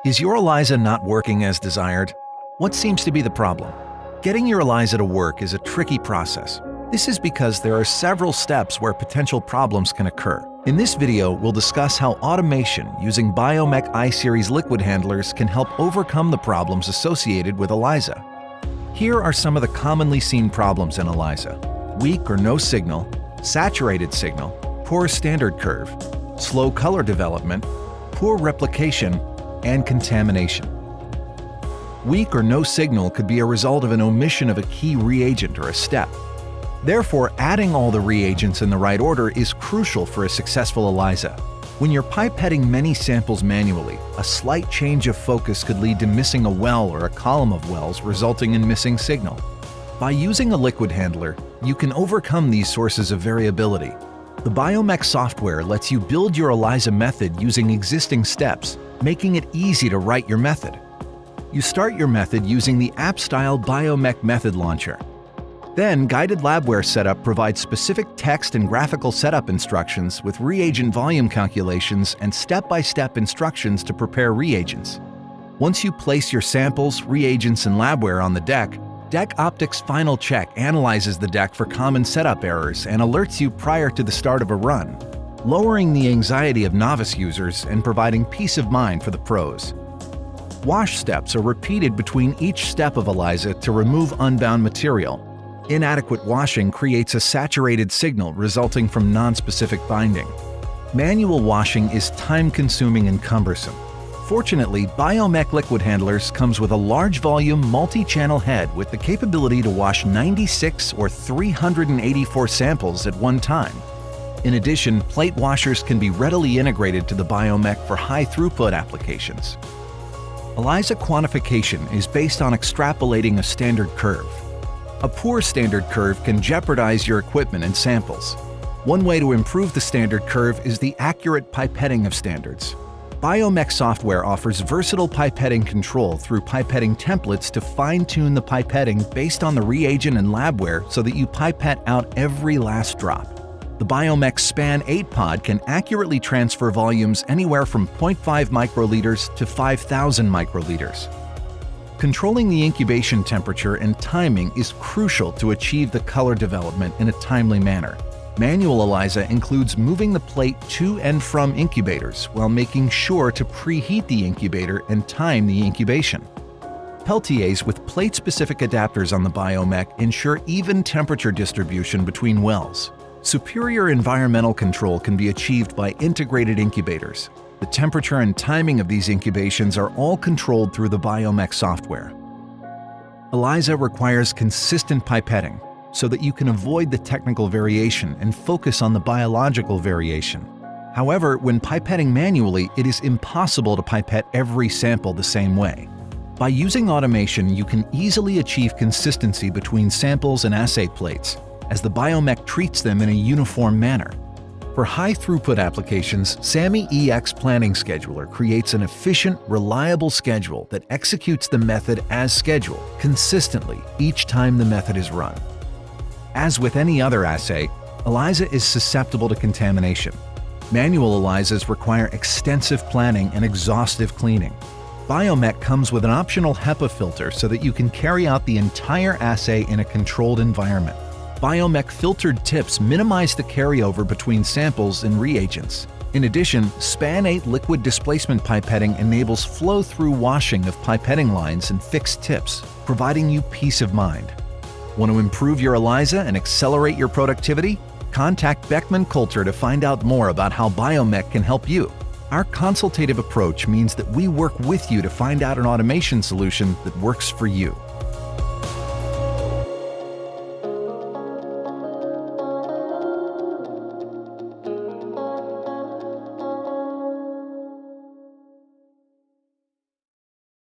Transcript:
Is your ELISA not working as desired? What seems to be the problem? Getting your ELISA to work is a tricky process. This is because there are several steps where potential problems can occur. In this video, we'll discuss how automation using Biomek I-Series liquid handlers can help overcome the problems associated with ELISA. Here are some of the commonly seen problems in ELISA: weak or no signal, saturated signal, poor standard curve, slow color development, poor replication, and contamination. Weak or no signal could be a result of an omission of a key reagent or a step. Therefore, adding all the reagents in the right order is crucial for a successful ELISA. When you're pipetting many samples manually, a slight change of focus could lead to missing a well or a column of wells, resulting in missing signal. By using a liquid handler, you can overcome these sources of variability. The Biomek software lets you build your ELISA method using existing steps, making it easy to write your method. You start your method using the app-style Biomek method launcher. Then, guided labware setup provides specific text and graphical setup instructions with reagent volume calculations and step-by-step instructions to prepare reagents. Once you place your samples, reagents, and labware on the deck, Deck Optics Final Check analyzes the deck for common setup errors and alerts you prior to the start of a run, lowering the anxiety of novice users and providing peace of mind for the pros. Wash steps are repeated between each step of ELISA to remove unbound material. Inadequate washing creates a saturated signal resulting from nonspecific binding. Manual washing is time-consuming and cumbersome. Fortunately, Biomek liquid handlers comes with a large volume multi-channel head with the capability to wash 96 or 384 samples at one time. In addition, plate washers can be readily integrated to the Biomek for high-throughput applications. ELISA quantification is based on extrapolating a standard curve. A poor standard curve can jeopardize your equipment and samples. One way to improve the standard curve is the accurate pipetting of standards. Biomek software offers versatile pipetting control through pipetting templates to fine-tune the pipetting based on the reagent and labware so that you pipette out every last drop. The Biomek Span 8 pod can accurately transfer volumes anywhere from 0.5 microliters to 5,000 microliters. Controlling the incubation temperature and timing is crucial to achieve the color development in a timely manner. Manual ELISA includes moving the plate to and from incubators while making sure to preheat the incubator and time the incubation. Peltiers with plate-specific adapters on the Biomek ensure even temperature distribution between wells. Superior environmental control can be achieved by integrated incubators. The temperature and timing of these incubations are all controlled through the Biomek software. ELISA requires consistent pipetting so that you can avoid the technical variation and focus on the biological variation. However, when pipetting manually, it is impossible to pipette every sample the same way. By using automation, you can easily achieve consistency between samples and assay plates, as the Biomek treats them in a uniform manner. For high-throughput applications, SAMI EX Planning Scheduler creates an efficient, reliable schedule that executes the method as scheduled, consistently, each time the method is run. As with any other assay, ELISA is susceptible to contamination. Manual ELISAs require extensive planning and exhaustive cleaning. Biomek comes with an optional HEPA filter so that you can carry out the entire assay in a controlled environment. Biomek filtered tips minimize the carryover between samples and reagents. In addition, Span 8 liquid displacement pipetting enables flow-through washing of pipetting lines and fixed tips, providing you peace of mind. Want to improve your ELISA and accelerate your productivity? Contact Beckman Coulter to find out more about how Biomek can help you. Our consultative approach means that we work with you to find out an automation solution that works for you.